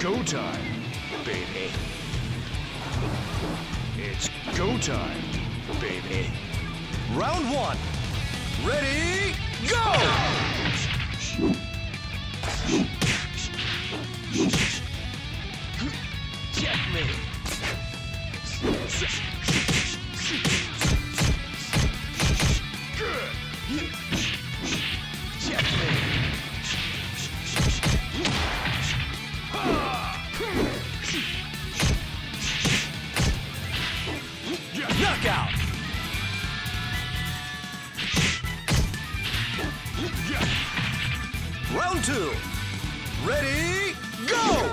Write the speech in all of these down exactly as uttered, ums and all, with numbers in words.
go time, baby. It's go time, baby. Round one. Ready, go! Checkmate. Good. Checkmate. Knockout. Round two. Ready, go!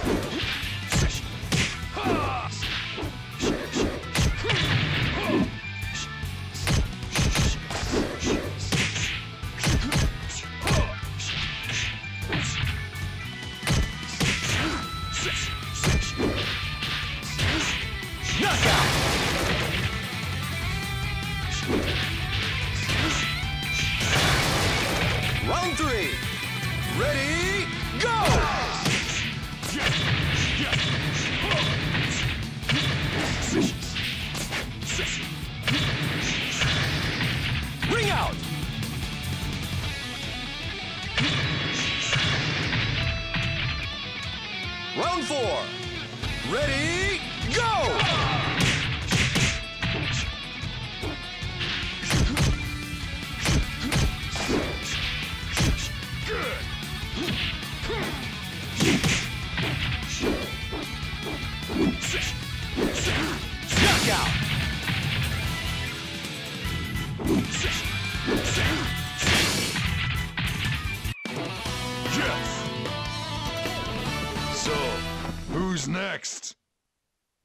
Knockout. Round three. Ready, go! Ring out. Round four. Ready, go! Knockout. Yes. So, who's next?